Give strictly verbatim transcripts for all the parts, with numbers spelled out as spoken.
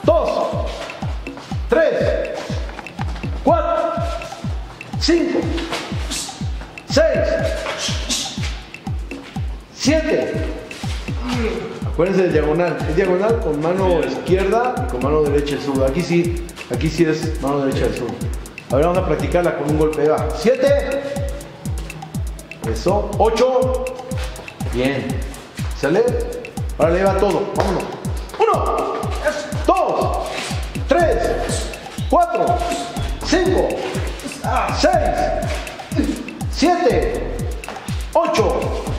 dos, tres, cuatro, cinco, seis, siete. Acuérdense del diagonal. Es diagonal con mano izquierda y con mano derecha del zurdo. Aquí sí, aquí sí es mano derecha del zurdo. A ver, vamos a practicarla con un golpe. Va. siete. Eso. ocho. Bien. ¿Sale? Ahora le va todo. Vámonos. uno, dos, tres, cuatro, cinco, seis, siete, ocho.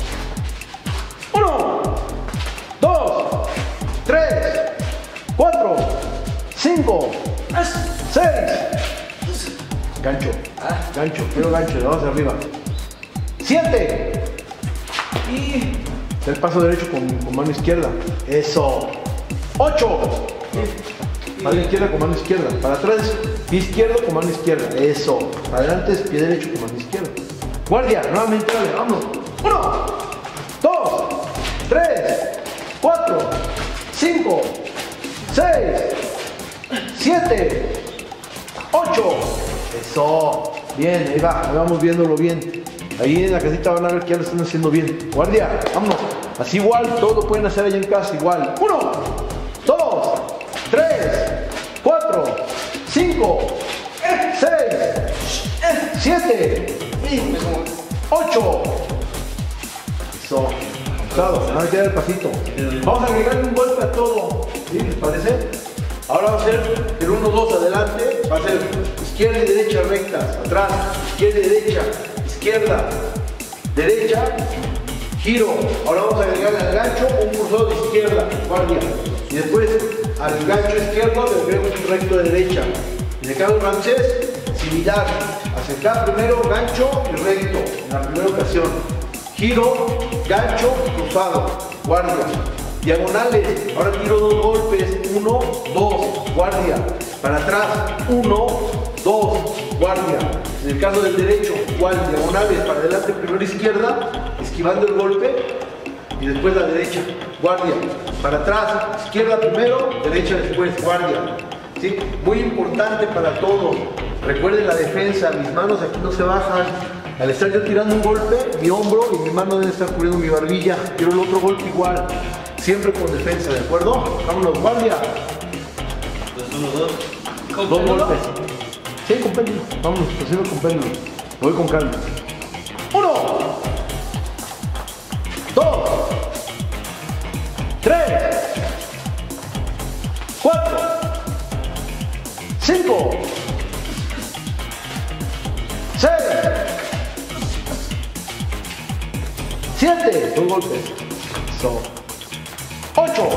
uno, dos, tres, cuatro, cinco, seis. Gancho. Gancho. Quiero gancho. Vamos arriba. siete. Y el paso derecho con, con mano izquierda. Eso. ocho. Mano izquierda con mano izquierda. Para atrás, pie izquierdo con mano izquierda. Eso. Para adelante es pie derecho con mano izquierda. Guardia. Nuevamente, dale. Vámonos. uno, dos, tres, cuatro, cinco, seis, siete, ocho. Eso. Bien, ahí va. Ahí vamos viéndolo bien. Ahí en la casita van a ver que ya lo están haciendo bien. Guardia, vámonos. Así igual, todo lo pueden hacer allá en casa igual. uno, dos, tres, cuatro, cinco, seis, siete, ocho. Eso. Claro, van a quedar el pasito. Vamos a agregarle un golpe a todo. ¿Sí? ¿Les parece? Ahora va a ser el uno dos adelante. Va a ser izquierda y derecha rectas. Atrás, izquierda y derecha. Izquierda, derecha, giro. Ahora vamos a agregarle al gancho un cursor de izquierda, guardia. Y después al gancho izquierdo le agrego un recto de derecha. En el caso francés, similar. Acercar primero gancho y recto en la primera ocasión. Giro, gancho, cruzado, guardia. Diagonales. Ahora tiro dos golpes. Uno, dos, guardia. Para atrás, uno, dos, guardia. En el caso del derecho, igual, diagonales, para adelante primero izquierda, esquivando el golpe, y después la derecha, guardia. Para atrás, izquierda primero, derecha después, guardia. ¿Sí? Muy importante para todos. Recuerden la defensa, mis manos aquí no se bajan. Al estar yo tirando un golpe, mi hombro y mi mano deben estar cubriendo mi barbilla. Quiero el otro golpe igual, siempre con defensa, ¿de acuerdo? Vámonos, guardia. Dos, uno, dos. Dos golpes. Sí, con péndulo. Vámonos, posible con péndulo. Voy con calma. Uno. Dos. Tres. Cuatro. Cinco. Seis. Siete. Dos golpes. Eso. Ocho.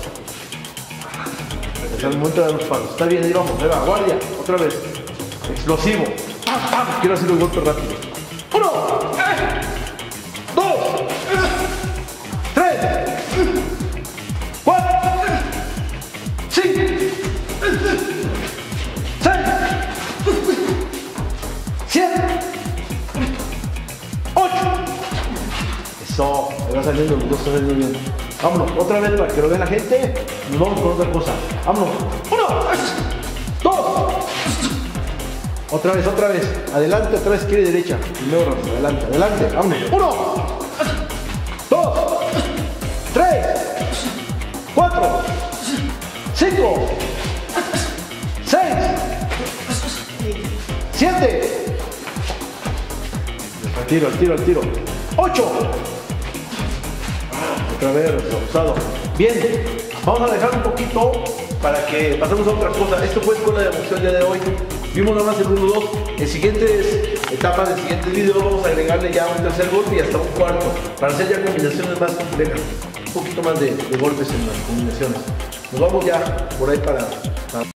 Es el momento de dar los palos. Está bien, ahí vamos. Ahí va, guardia. Otra vez. Explosivo. ¡Pam, pam! Quiero hacer un golpe rápido. Uno. Dos. Tres. Cuatro. Cinco. Seis. Siete. Ocho. Eso. Ahí va saliendo, los dos están saliendo bien. Vámonos. Otra vez para que lo vea la gente. Nos vamos con otra cosa. Vámonos. Uno. Dos. Otra vez, otra vez. Adelante, atrás, izquierda y derecha. Primero, adelante, adelante. Vámonos. Uno. Dos. Tres. Cuatro. Cinco. Seis. Siete. Al tiro, al tiro, al tiro. Ocho. Otra vez, reforzado. Bien. Vamos a dejar un poquito para que pasemos a otra cosa. Esto fue Escuela de Boxeo el día de hoy. Vimos nada más el uno dos. En siguientes etapas, en siguientes videos, vamos a agregarle ya un tercer golpe y hasta un cuarto. Para hacer ya combinaciones más complejas. Un poquito más de, de golpes en las combinaciones. Nos vamos ya por ahí para... para